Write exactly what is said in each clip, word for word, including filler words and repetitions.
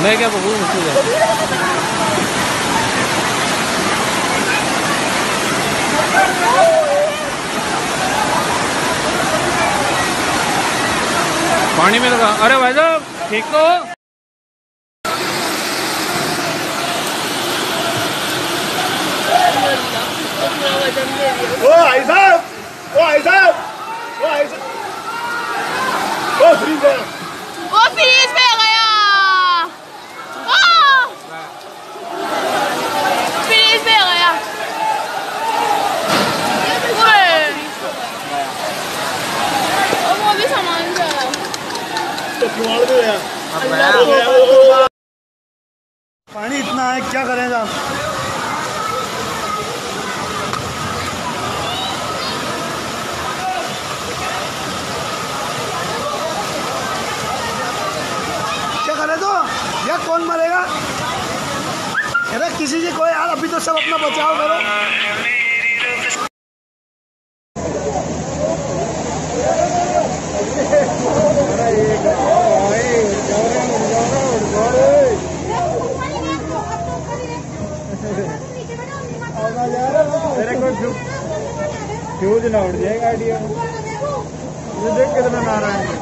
मैं क्या बकूँ पानी में लगा। अरे भाई साहब ठीक तो ओ भाई साहब, ओ भाई साहब, ओ भाई साहब, ओ फ्रीज गया, ओ फ्रीज में गया, ओ फ्रीज में गया। और वो भी सामान गया तो किवाड़ में गया। पानी इतना है क्या करें साहब। तो या कौन मरेगा? अरे किसी से कोई यार अभी तो सब अपना बचाव करो। फ्यूज ना उड़ जाए गाड़ी में। देख कितना नारायण है।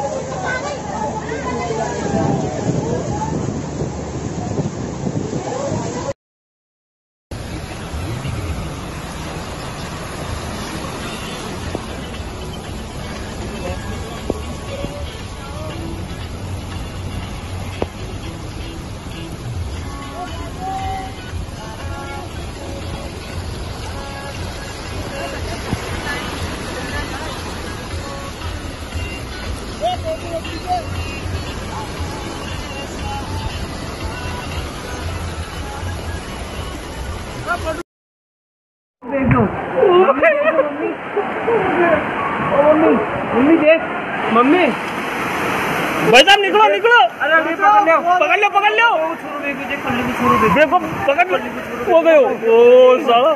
मम्मी देख, मम्मी भाई साहब निकलो निकलो। अरे पकड़ लो पकड़ लो पकड़ लो देखो पकड़ हो गए ओ साला।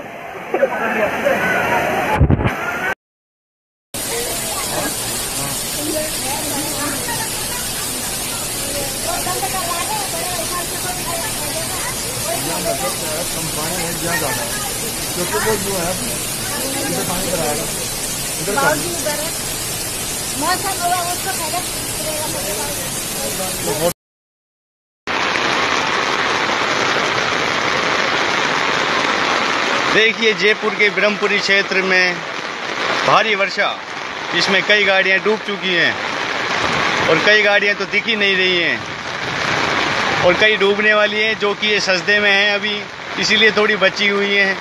पानी है ज्यादा क्योंकि वो जो है इधर पानी कराएगा इधर देखिए जयपुर के ब्रह्मपुरी क्षेत्र में भारी वर्षा, इसमें कई गाड़ियां डूब चुकी हैं और कई गाड़ियां तो दिख ही नहीं रही हैं और कई डूबने वाली हैं जो कि ये सजदे में हैं अभी, इसीलिए थोड़ी बची हुई हैं।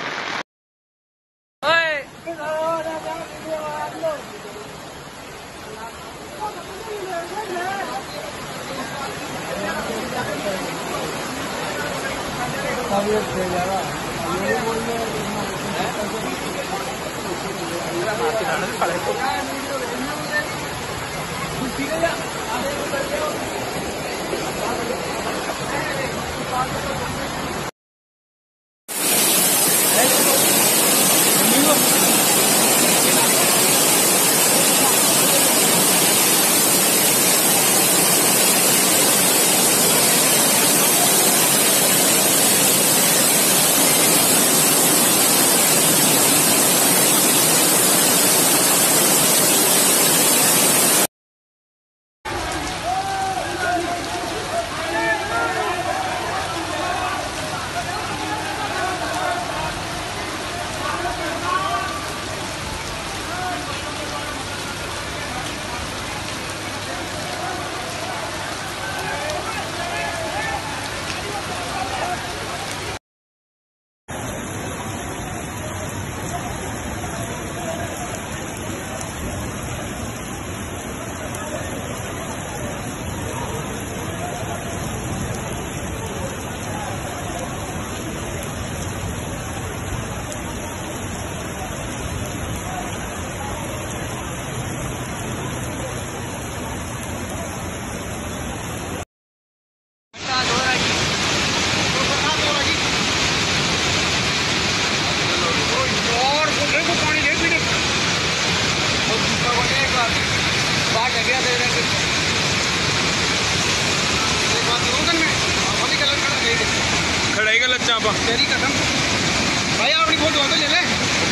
का लच्चा आप तेरी कसम भाई अपनी फोटो तो ले ले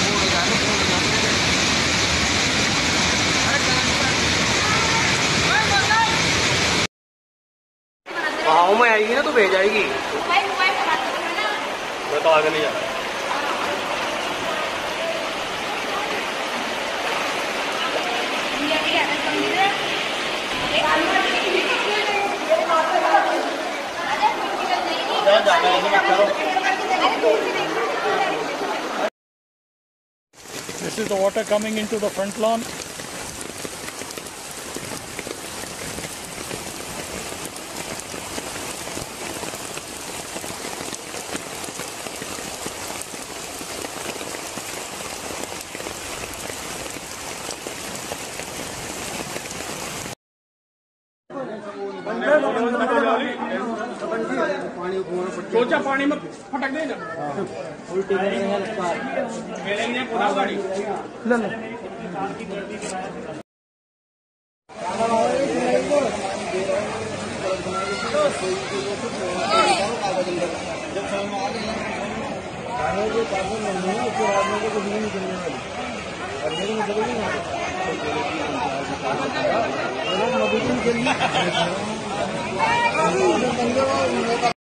गाँव में आएगी ना तो भेज आएगी मैं तो आगे नहीं जाता This is the water coming into the front lawn. सोचा पानी में फटक देगा वाली